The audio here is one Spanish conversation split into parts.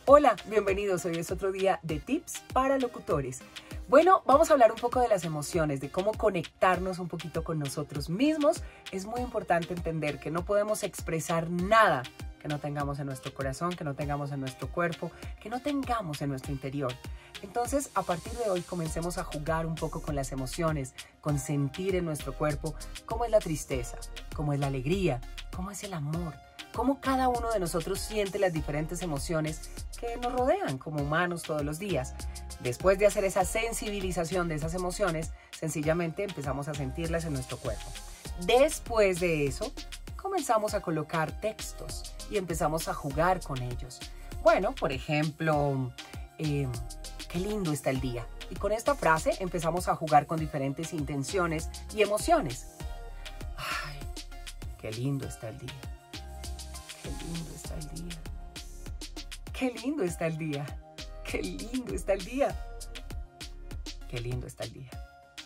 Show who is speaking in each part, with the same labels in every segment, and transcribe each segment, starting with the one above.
Speaker 1: Hola, bienvenidos. Hoy es otro día de tips para locutores. Bueno, vamos a hablar un poco de las emociones, de cómo conectarnos un poquito con nosotros mismos. Es muy importante entender que no podemos expresar nada que no tengamos en nuestro corazón, que no tengamos en nuestro cuerpo, que no tengamos en nuestro interior. Entonces, a partir de hoy, comencemos a jugar un poco con las emociones, con sentir en nuestro cuerpo cómo es la tristeza, cómo es la alegría, cómo es el amor, cómo cada uno de nosotros siente las diferentes emociones que nos rodean como humanos todos los días. Después de hacer esa sensibilización de esas emociones, sencillamente empezamos a sentirlas en nuestro cuerpo. Después de eso, comenzamos a colocar textos y empezamos a jugar con ellos. Bueno, por ejemplo, qué lindo está el día. Y con esta frase empezamos a jugar con diferentes intenciones y emociones. Ay, qué lindo está el día. Qué lindo está el día. Qué lindo está el día. Qué lindo está el día. Qué lindo está el día.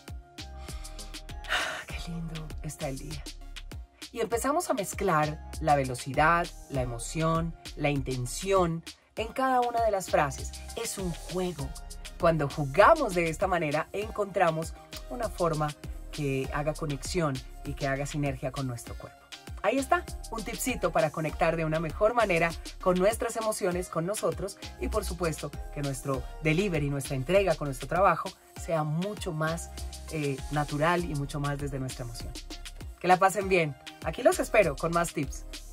Speaker 1: Qué lindo está el día. Y empezamos a mezclar la velocidad, la emoción, la intención en cada una de las frases. Es un juego. Cuando jugamos de esta manera, encontramos una forma que haga conexión y que haga sinergia con nuestro cuerpo. Ahí está, un tipcito para conectar de una mejor manera con nuestras emociones, con nosotros y por supuesto que nuestro delivery, nuestra entrega con nuestro trabajo sea mucho más natural y mucho más desde nuestra emoción. Que la pasen bien. Aquí los espero con más tips.